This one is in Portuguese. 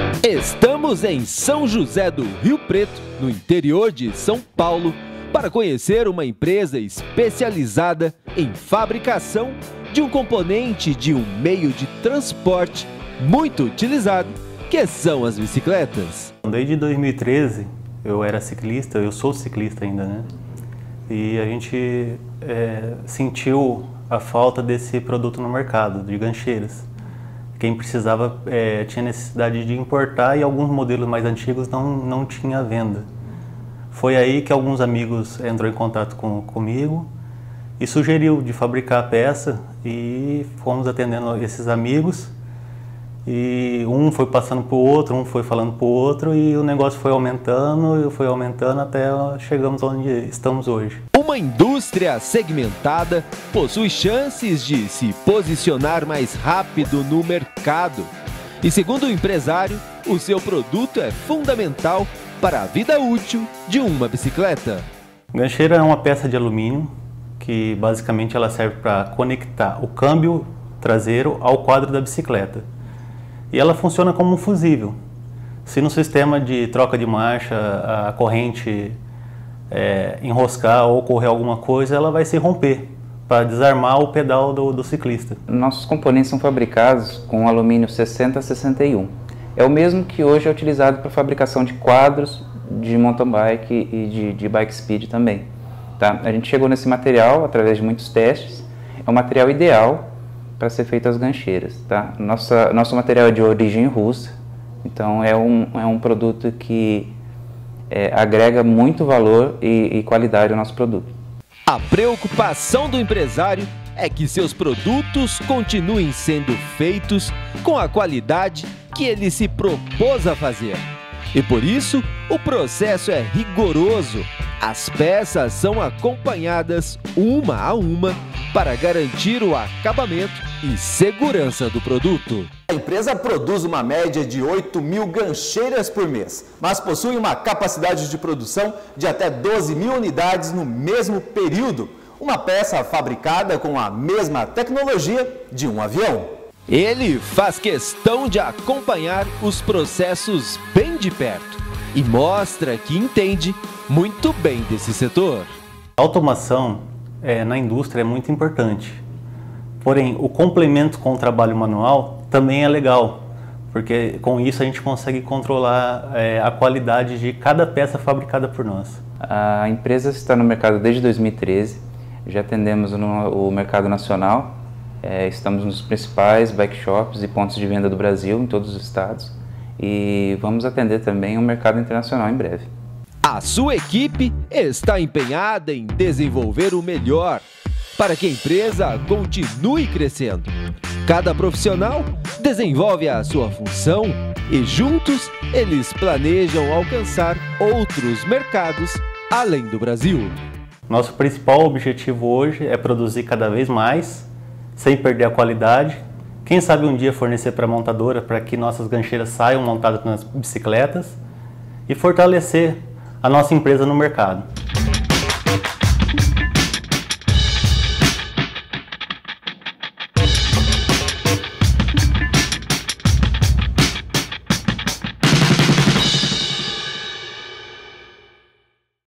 Estamos em São José do Rio Preto, no interior de São Paulo, para conhecer uma empresa especializada em fabricação de um componente de um meio de transporte muito utilizado, que são as bicicletas. Desde 2013 eu era ciclista, eu sou ciclista ainda, né? E a gente sentiu a falta desse produto no mercado, de gancheiras. Quem precisava tinha necessidade de importar e alguns modelos mais antigos não tinha venda. Foi aí que alguns amigos entrou em contato comigo e sugeriu de fabricar a peça, e fomos atendendo esses amigos. E um foi passando para o outro, um foi falando para o outro, e o negócio foi aumentando até chegamos onde estamos hoje. Uma indústria segmentada possui chances de se posicionar mais rápido no mercado. E segundo o empresário, o seu produto é fundamental para a vida útil de uma bicicleta. Gancheira é uma peça de alumínio que basicamente ela serve para conectar o câmbio traseiro ao quadro da bicicleta. E ela funciona como um fusível. Se no sistema de troca de marcha a corrente enroscar ou ocorrer alguma coisa, ela vai se romper para desarmar o pedal do ciclista. Nossos componentes são fabricados com alumínio 6061. É o mesmo que hoje é utilizado para fabricação de quadros de mountain bike e de bike speed também. Tá? A gente chegou nesse material através de muitos testes. É o material ideal para ser feito as gancheiras. Tá? Nosso material é de origem russa, então é um produto que agrega muito valor e qualidade ao nosso produto. A preocupação do empresário é que seus produtos continuem sendo feitos com a qualidade que ele se propôs a fazer. E por isso, o processo é rigoroso. As peças são acompanhadas uma a uma para garantir o acabamento e segurança do produto. A empresa produz uma média de 8.000 gancheiras por mês, mas possui uma capacidade de produção de até 12.000 unidades no mesmo período. Uma peça fabricada com a mesma tecnologia de um avião. Ele faz questão de acompanhar os processos bem de perto e mostra que entende muito bem desse setor. A automação na indústria é muito importante, porém o complemento com o trabalho manual também é legal, porque com isso a gente consegue controlar a qualidade de cada peça fabricada por nós. A empresa está no mercado desde 2013, já atendemos o mercado nacional. Estamos nos principais bike shops e pontos de venda do Brasil, em todos os estados, e vamos atender também o mercado internacional em breve. A sua equipe está empenhada em desenvolver o melhor para que a empresa continue crescendo. Cada profissional desenvolve a sua função e juntos eles planejam alcançar outros mercados além do Brasil. Nosso principal objetivo hoje é produzir cada vez mais, sem perder a qualidade. Quem sabe um dia fornecer para a montadora para que nossas gancheiras saiam montadas nas bicicletas e fortalecer a nossa empresa no mercado.